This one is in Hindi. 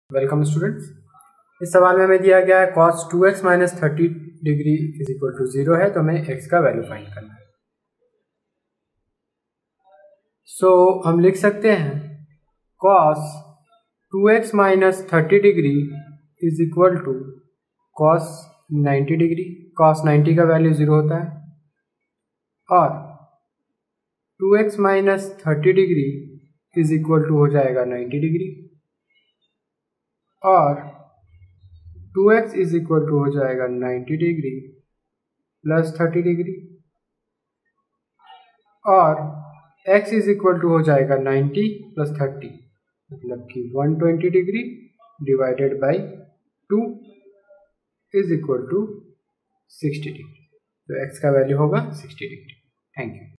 Welcome students. इस सवाल में हमें दिया गया है cos 2x minus 30 degree is equal to 0 है, तो हमें x का वैल्यू फाइंड करना है। सो हम लिख सकते हैं cos 2x minus 30 degree is equal to cos 90 degree. cos 90 का वैल्यू 0 होता है और 2x minus 30 degree is equal to हो जाएगा 90 डिग्री और 2x इज इक्वल टू हो जाएगा 90 डिग्री प्लस 30 डिग्री और x इज इक्वल टू हो जाएगा 90 प्लस 30 मतलब कि 120 degree divided by 2 is equal to 60 degree. तो x का वैल्यू होगा 60 डिग्री। Thank you.